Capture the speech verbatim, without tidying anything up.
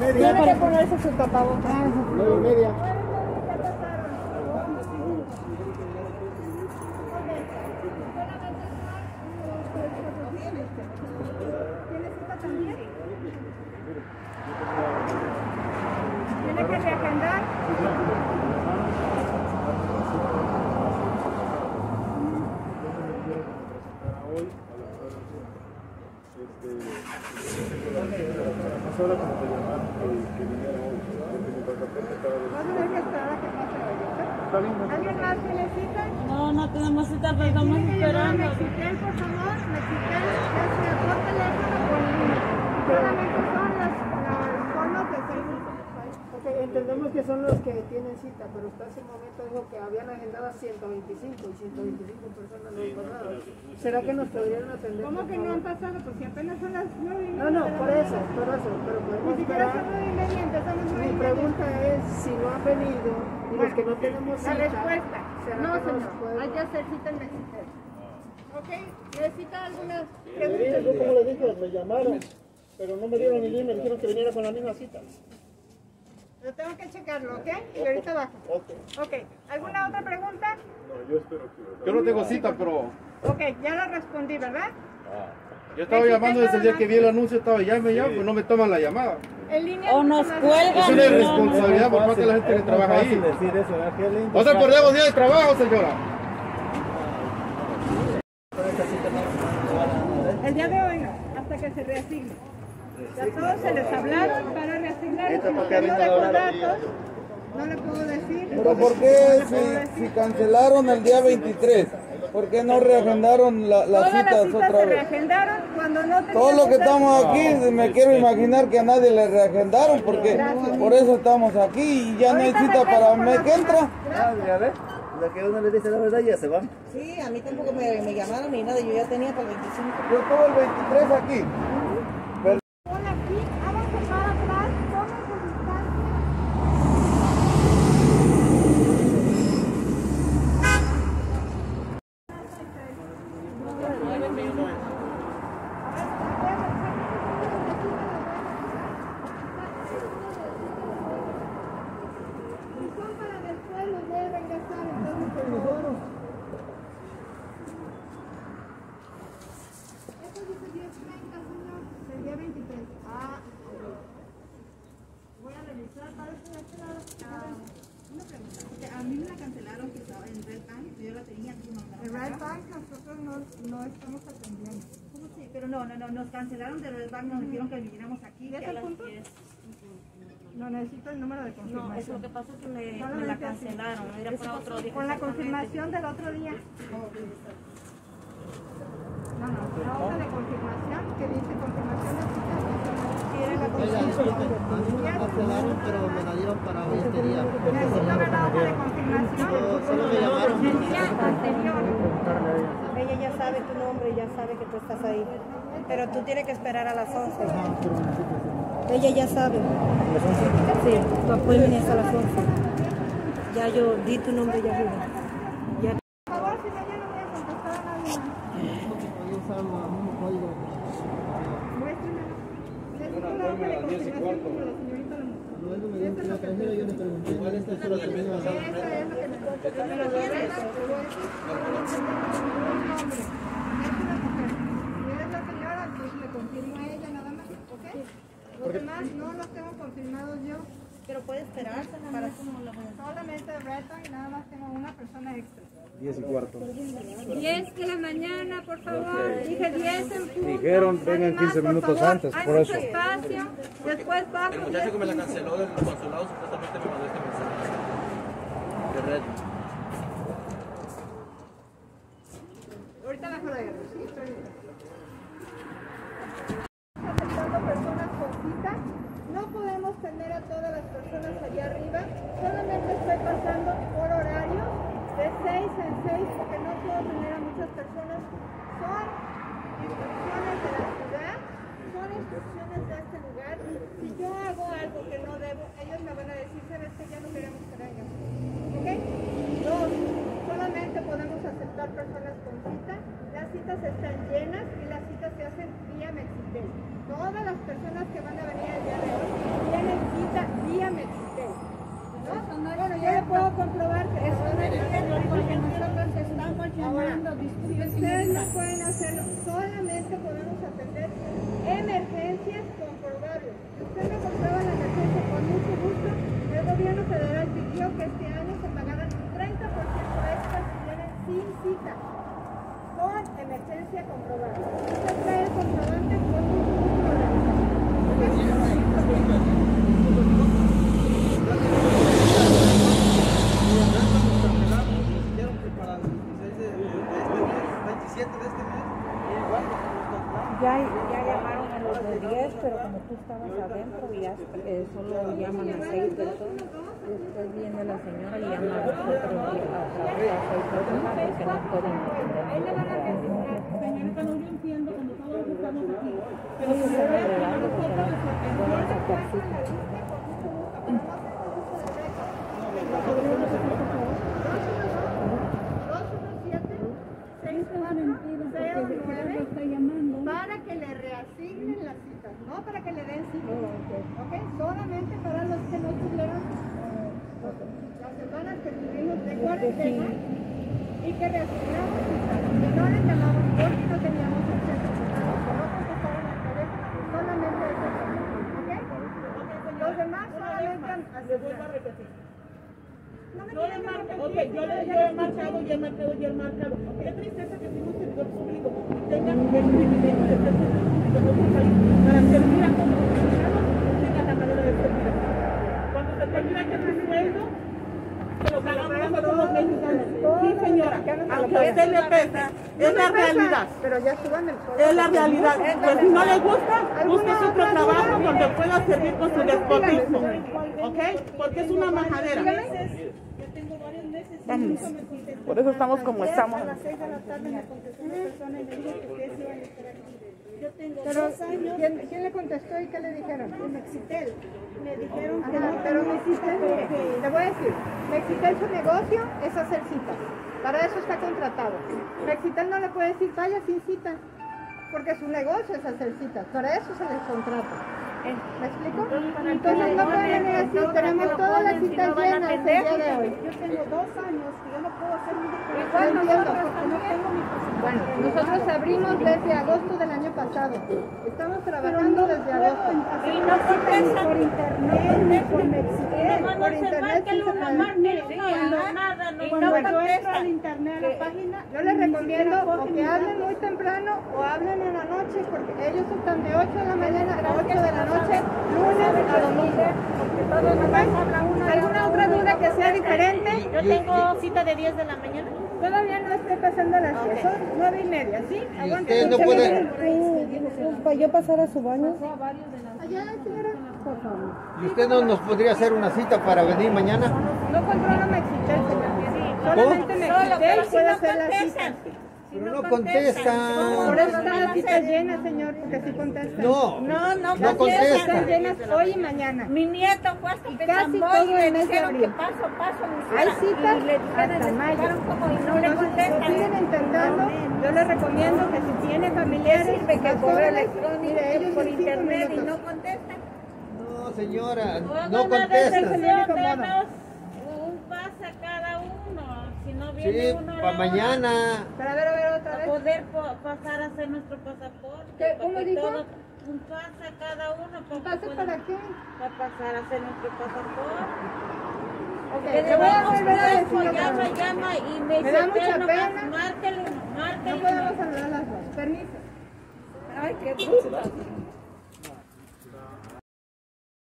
media. Tiene que ponerse su tapabocas. Nueve y media. ¿Tiene cita también? ¿Tiene que reagendar? Ahora como te llamaron que viniera hoy, desde mi pasaporte estaba de... ¿No tienes que esperar a que pase hoy? Está bien, no. ¿Alguien más tiene cita? No, no tenemos cita, pero estamos esperando. Mexitel, por favor, Mexitel, ya sea por teléfono o por línea. Solamente son las, las formas de Facebook. Okay, entendemos que son los que tienen cita, pero hasta ese momento dijo que habían agendado a ciento veinticinco y ciento veinticinco personas no han pasado. ¿Será que nos podrían atender? ¿Cómo que no han pasado? Pues si apenas son las nueve y media. No, no, por eso, por eso, pero podemos Ni siquiera esperar. son nueve y media, empezamos nueve y Mi media. pregunta es si no han venido y los que no tenemos cita. La respuesta, ¿será no que nos señor, pueden- hay que hacer cita en Mexitel. ¿Ok? ¿Necesita alguna Yo pregunta? como le dije, me llamaron, pero no me dieron ni me dijeron que viniera con la misma cita. Yo tengo que checarlo, ¿ok? Y ahorita bajo. Ok. ¿Alguna otra pregunta? No, yo espero que... Yo no tengo cita, pero Ok, ya la respondí, ¿verdad? yo estaba llamando desde el día que vi el anuncio, estaba llame ya, pues no me toman la llamada. En línea. O nos más- cuelgan. Es una irresponsabilidad por parte de la gente que trabaja ahí. decir eso, ¿verdad? Qué lindo. O sea, perdemos día de trabajo, señora. El día de hoy no, hasta que se reasigne. Ya todos se les hablaron para reasignar. Si no tengo de contratos, no le puedo decir. ¿Pero por qué si, si cancelaron el día veintitrés? ¿Por qué no reagendaron la- las Todas las citas citas otra se vez? reagendaron cuando no tenían Todos los que citas. estamos aquí, me quiero imaginar que a nadie le reagendaron, porque Gracias. por eso estamos aquí y ya no hay Ahorita cita me para quedo el con mes la que entra. cita. Ya ves, la que uno le dice la verdad ya se van. Sí, a mí tampoco me, me llamaron ni nada, yo ya tenía para el veinticinco. Yo estuve el veintitrés aquí. Pon aquí, háganse para atrás, tomen su distancia. Y son para después los voy a regresar, entonces por favor. Esto dice diez treinta, señor, del día veintitrés. Ah, voy a revisar para este de este lado. Ah, una pregunta, porque a mí me la cancelaron que estaba en Red Bank, yo la tenía aquí mandada. En Red Bank nosotros no, no estamos atendiendo. ¿Cómo sí? Pero no, no, no, nos cancelaron de Red Bank, nos dijeron que viniéramos aquí. ¿Ya está el punto? No, necesito el número de confirmación. No, eso lo que pasa es que me, me Solamente la así. cancelaron, era para otro día. Con la confirmación del otro día. No, no, la hoja de confirmación que dice confirmación de cita. Tiene la confirmación. cancelaron, pero me la dieron para hoy este día. Necesito ver la hoja de confirmación. Solo me llamaron. El día anterior. Ella ya sabe tu nombre, ya sabe que tú estás ahí. Pero tú tienes que esperar a las once. Ella ya sabe. Sí, tu appointment es a las once. Ya yo di tu nombre ya arriba. Ya. Por favor, si no, yo no voy a contestar a nadie más. Yo usaba el mismo código. Muéstrame. Necesito la hoja de confirmación como la señorita lo mostró. Luego me dio la tarjeta y yo le pregunté. ¿Cuál es la que me iba a dar? Eso es lo que necesito. Yo me lo voy a dar, te voy a decir. Un nombre. Es una mujer. Si eres la señora, pues le confirmo a ella nada más, ¿ok? Los demás no los tengo confirmados yo. Pero puede esperar para Solamente Reta y nada más tengo una persona extra. Diez y cuarto. diez de la mañana, por favor. Dije diez en punto. Dijeron, vengan Nadie más, quince por minutos favor. antes, Hay por mucho eso. espacio. Después bajo. El muchacho que me la canceló del consulado supuestamente me mandó este mensaje de red. Ahorita bajo la guerra. Sí, estoy bien. Aceptando personas con cita. No podemos tener a todas las personas allá arriba. Solamente estoy pasando por horarios de seis en seis porque no puedo tener a muchas personas. Son instrucciones de la ciudad, son instrucciones de este lugar. Si yo hago algo que no debo, ellos me van a decir, sabes que ya no queremos que vengan. ¿Ok? Dos, solamente podemos aceptar personas con cita. Las citas están llenas y las citas se hacen vía Mexitel. Todas las personas que van a venir el día de hoy tienen días, eh, solo llaman a seis personas. Después viene la señora y llama a nosotros a trabajar seis personas porque no pueden atender. Señorita, no, yo entiendo cuando todos estamos aquí, pero Sí, si se se ve está que arreglando porque nosotros no van a sacar cita. para que le reasignen las citas, no para que le den citas, ¿ok? Solamente para los que no tuvieron las semanas que tuvimos de cuarentena y que reasignamos citas, que no les llamamos porque no teníamos acceso a citas, que no contestaron al teléfono, solamente eso, ¿ok? Los demás solamente Le vuelvo a repetir. no me Yo le tienen que marco, ok, repetir. yo le yo he marcado, yo he marcado, yo he marcado. Qué tristeza que si un servidor público tenga el privilegio de ser servidor público en otro país para servir a como mexicanos, tenga la manera de servir a cuando se termina que tu sueldo, se lo pagamos nosotros los mexicanos. Sí, señora, aunque a usted le pesa, es la realidad. Pero ya suban el sueldo. Es la realidad. Pues si no le gusta, busque otro trabajo donde pueda servir con su despotismo. ¿Ok? Porque es una majadera. Vamos. Por eso estamos como estamos. A las seis de la tarde me contestó una persona y me dijo que ustedes iban a estar aquí. Yo tengo dos años. ¿Quién, ¿Quién le contestó y qué le dijeron? Mexitel. Me dijeron que no, pero Mexitel, te voy a decir, Mexitel su negocio es hacer citas. Para eso está contratado. Mexitel no le puede decir vaya sin cita, porque su negocio es hacer citas. Para eso se les contrata. ¿Me explico? Entonces no pueden venir así, tenemos todas las citas llenas el día de hoy. Yo tengo dos años que yo no puedo hacer mi declaración. Igual nosotros porque no tengo mi pasaporte. Bueno, nosotros abrimos desde agosto del año pasado. Estamos trabajando desde agosto. Y no contestan por internet, por Mexitel, Van a por observar internet. que sí el se uno puede. marca, el uno nada, no Y cuando yo entro al contestan. internet a la página, yo les recomiendo o que hablen muy temprano o hablen en la noche, porque ellos están de ocho de la mañana a ocho de la noche, lunes a domingo. ¿Alguna otra duda que sea diferente? Yo tengo cita de diez de la mañana. Todavía no estoy pasando las diez, son nueve y media, ¿sí? Aguante. usted no puede- ¿Para yo pasar a su baño? Allá, señora, por favor. ¿Y usted no nos podría hacer una cita para venir mañana? No controlo Mexitel, señor. Solamente Mexitel puede hacer la cita. Pero no contesta. Por eso están las citas llenas, señor, porque sí contestan. No, No, no no Las citas contesta. están llenas hoy y mañana. Mi nieto fue hasta Y Pechamboy casi todo y le el mes de dijeron que abril. paso, paso, mi Hay hija. citas Y le dijeron, hasta mayo. explicaron cómo y no le Entonces, si contestan. siguen intentando, yo les recomiendo que si tiene familiares, Sirve que a correo todos, electrónico, mire, que ellos por en cinco internet y minutos. no contestan. No, señora, O no hagan una contesta. recepción, contesta. denos un pase a cada uno. Si no viene Sí, uno a la para hora, mañana. Pero a ver, a ver, otra a vez. poder po- pasar a hacer nuestro pasaporte. ¿Qué? ¿Cómo porque dijo? todo- un pase a cada uno. ¿Un pase para qué? Para pasar a hacer nuestro pasaporte. Ok, Que le voy a llevamos volver a decir tiempo, otra llama, vez. llama y me Me da dice, mucha "Pero nomás pena. márquele uno, No márquele podemos uno". hablar las dos. Permiso. Ay, qué gusto.